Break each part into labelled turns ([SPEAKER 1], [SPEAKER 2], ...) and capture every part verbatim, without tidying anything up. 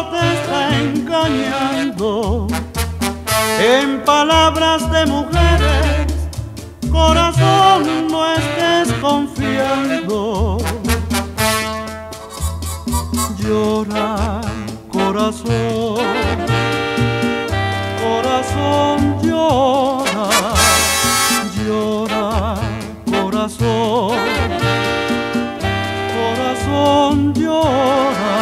[SPEAKER 1] solo te está engañando. En palabras de mujeres, corazón, no estés confiando. Llora, corazón, corazón, llora, llora, corazón, corazón, llora.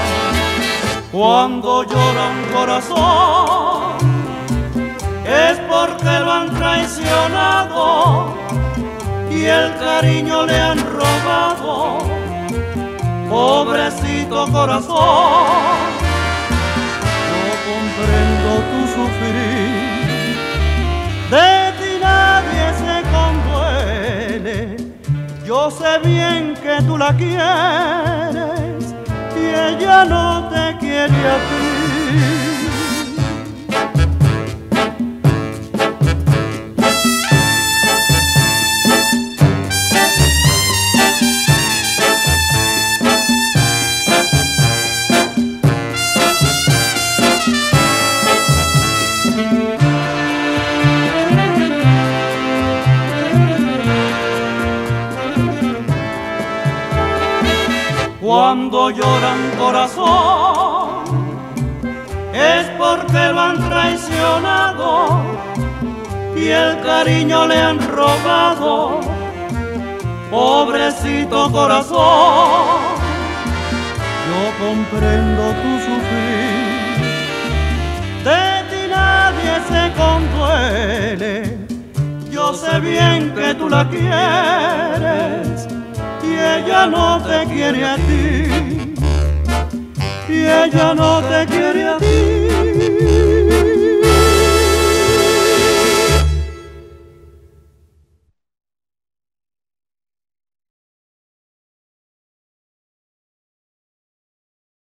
[SPEAKER 1] Cuando llora un corazón es porque lo han traicionado y el cariño le han robado. Pobrecito corazón, yo comprendo tu sufrir, de ti nadie se conduele. Yo sé bien que tú la quieres y ella no te quiere a ti. Cuando llora un corazón es porque lo han traicionado y el cariño le han robado. Pobrecito corazón, yo comprendo tu sufrir, de ti nadie se conduele. Yo sé bien que tú la quieres y ella no te quiere a ti, y ella no te quiere a ti.